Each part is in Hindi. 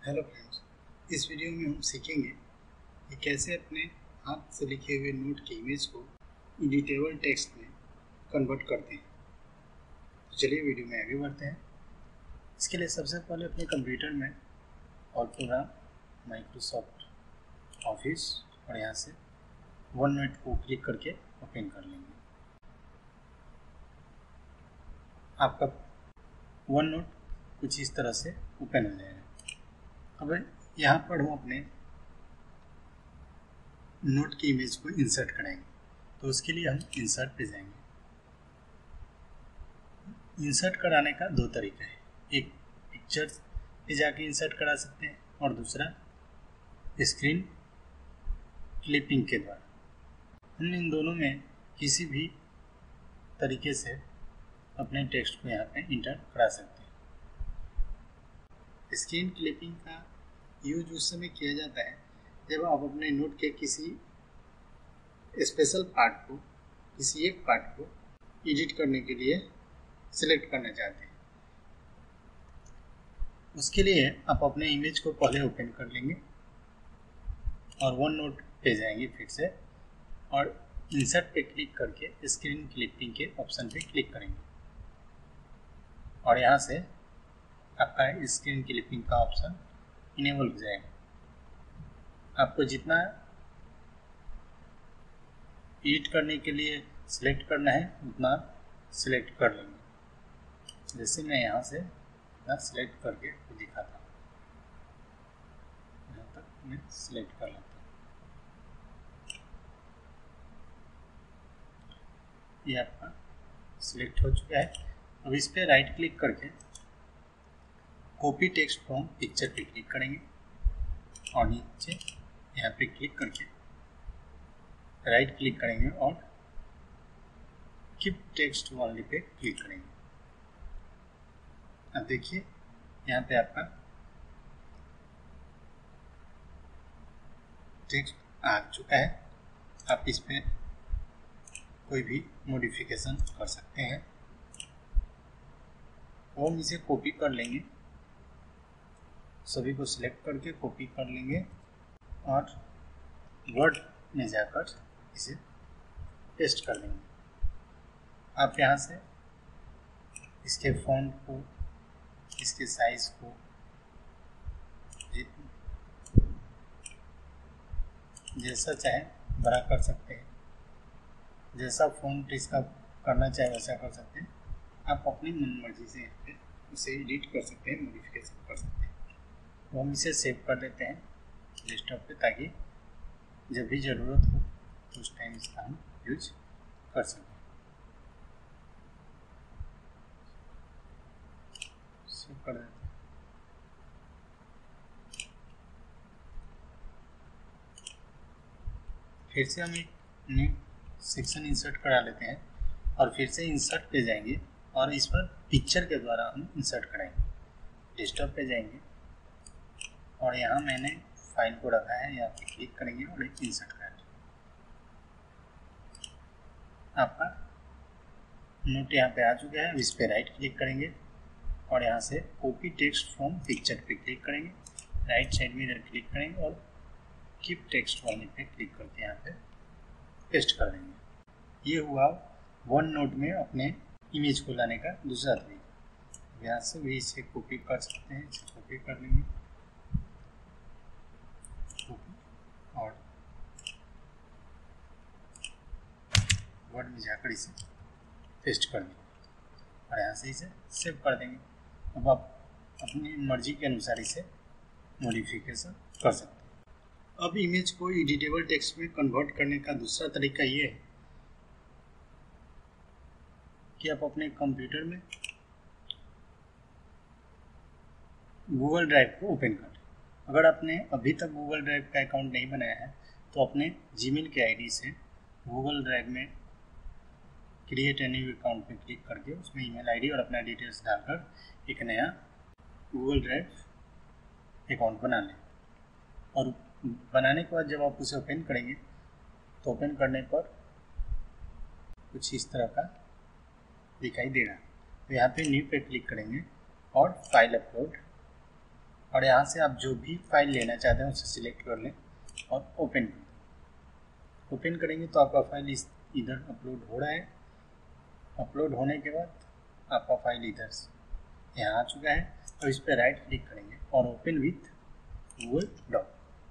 हेलो फ्रेंड्स, इस वीडियो में हम सीखेंगे कि कैसे अपने हाथ से लिखे हुए नोट की इमेज को एडिटेबल टेक्स्ट में कन्वर्ट करते हैं। तो चलिए वीडियो में आगे बढ़ते हैं। इसके लिए सबसे पहले अपने कंप्यूटर में और प्रोग्राम माइक्रोसॉफ्ट ऑफिस और यहाँ से वन नोट को क्लिक करके ओपन कर लेंगे। आपका वन नोट कुछ इस तरह से ओपन हो जाएगा। अब यहाँ पर हम अपने नोट की इमेज को इंसर्ट कराएंगे, तो उसके लिए हम इंसर्ट पे जाएंगे। इंसर्ट कराने का दो तरीका है, एक पिक्चर पे जाके इंसर्ट करा सकते हैं और दूसरा स्क्रीन क्लिपिंग के द्वारा। हम इन दोनों में किसी भी तरीके से अपने टेक्स्ट को यहाँ पे इंटर करा सकते हैं। स्क्रीन क्लिपिंग का यूज उस समय किया जाता है जब आप अपने नोट के किसी स्पेशल पार्ट को, किसी एक पार्ट को एडिट करने के लिए सिलेक्ट करना चाहते हैं। उसके लिए आप अपने इमेज को पहले ओपन कर लेंगे और वन नोट पे जाएंगे फिर से, और इंसर्ट पे क्लिक करके स्क्रीन क्लिपिंग के ऑप्शन पे क्लिक करेंगे और यहाँ से आपका स्क्रीन क्लिपिंग का ऑप्शन इनेबल हो जाएगा। आपको जितना एडिट करने के लिए सिलेक्ट करना है उतना सिलेक्ट कर लेंगे। जैसे मैं यहाँ से इतना सिलेक्ट करके दिखाता हूँ, यहाँ तक मैं सिलेक्ट कर लेता हूँ। ये आपका सिलेक्ट हो चुका है। अब इस पर राइट क्लिक करके कॉपी टेक्स्ट फ्रॉम पिक्चर पे क्लिक करेंगे और नीचे यहाँ पे क्लिक करके राइट क्लिक करेंगे और कीप टेक्स्ट ओनली पे क्लिक करेंगे। अब देखिए यहाँ पे आपका टेक्स्ट आ चुका है। आप इस पे कोई भी मॉडिफिकेशन कर सकते हैं और हम इसे कॉपी कर लेंगे। सभी को सिलेक्ट करके कॉपी कर लेंगे और वर्ड में जाकर इसे पेस्ट कर लेंगे। आप यहाँ से इसके फॉन्ट को, इसके साइज को जैसा चाहे बड़ा कर सकते हैं, जैसा फॉन्ट इसका करना चाहे वैसा कर सकते हैं। आप अपनी मन मर्जी से उसे एडिट कर सकते हैं, मॉडिफिकेशन कर सकते हैं। तो हम इसे सेव कर देते हैं डेस्कटॉप पे, ताकि जब भी ज़रूरत हो तो उस टाइम इसका हम यूज कर सकें। सेव कर देते हैं। फिर से हम एक न्यू सेक्शन इंसर्ट करा लेते हैं और फिर से इंसर्ट पे जाएंगे और इस पर पिक्चर के द्वारा हम इंसर्ट कराएंगे। डेस्कटॉप पे जाएंगे और यहाँ मैंने फाइल को रखा है, यहाँ पे क्लिक करेंगे और एक इंसर्ट करेंगे। आपका नोट यहाँ पे आ चुका है। इस पे राइट क्लिक करेंगे और यहाँ से कॉपी टेक्स्ट फ्रॉम पिक्चर पे क्लिक करेंगे, राइट साइड में इधर क्लिक करेंगे और कीप टेक्स्ट वाले पे क्लिक करके यहाँ पे पेस्ट कर देंगे। ये हुआ वन नोट में अपने इमेज को लाने का दूसरा तरीका। यहाँ से भी इसे कॉपी कर सकते हैं, इसे कॉपी कर लेंगे और वर्ड में जाकर इसे पेस्ट कर देंगे और यहाँ से इसे सेव कर देंगे। अब आप अपनी मर्जी के अनुसार इसे मॉडिफिकेशन कर सकते हैं। अब इमेज को एडिटेबल टेक्स्ट में कन्वर्ट करने का दूसरा तरीका ये है कि आप अपने कंप्यूटर में गूगल ड्राइव को ओपन करें। अगर आपने अभी तक गूगल ड्राइव का अकाउंट नहीं बनाया है तो अपने जीमेल के आईडी से गूगल ड्राइव में क्रिएट ए न्यू अकाउंट पे क्लिक करके उसमें ईमेल आईडी और अपना डिटेल्स डालकर एक नया गूगल ड्राइव अकाउंट बना लें। और बनाने के बाद जब आप उसे ओपन करेंगे तो ओपन करने पर कुछ इस तरह का दिखाई देगा। तो यहाँ पे न्यू पे क्लिक करेंगे और फाइल अपलोड और यहाँ से आप जो भी फाइल लेना चाहते हैं उसे सिलेक्ट कर लें और ओपन कर दें। ओपन करेंगे तो आपका फाइल इधर अपलोड हो रहा है। अपलोड होने के बाद आपका फाइल इधर से यहाँ आ चुका है। तो इस पर राइट क्लिक करेंगे और ओपन विथ गूगल डॉक।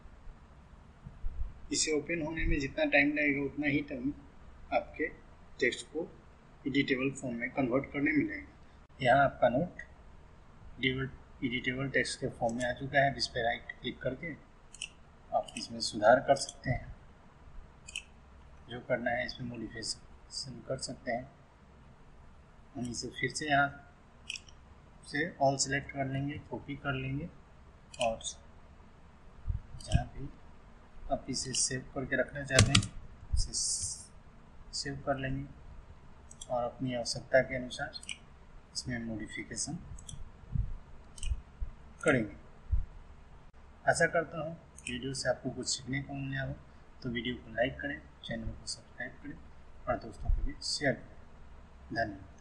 इसे ओपन होने में जितना टाइम लगेगा उतना ही टाइम आपके टेक्स्ट को एडिटेबल फॉर्म में कन्वर्ट करने में लगेगा। यहाँ आपका नोट एडिटेबल टेक्स्ट के फॉर्म में आ चुका है। इस पर राइट क्लिक करके आप इसमें सुधार कर सकते हैं, जो करना है इसमें मॉडिफिकेशन कर सकते हैं। हम इसे फिर से यहाँ से ऑल सेलेक्ट कर लेंगे, कॉपी कर लेंगे और जहाँ भी आप इसे सेव करके रखना चाहते हैं इसे सेव कर लेंगे और अपनी आवश्यकता के अनुसार इसमें मॉडिफिकेशन करेंगे। आशा करता हूँ वीडियो से आपको कुछ सीखने को मिला हो, तो वीडियो को लाइक करें, चैनल को सब्सक्राइब करें और दोस्तों को भी शेयर करें। धन्यवाद।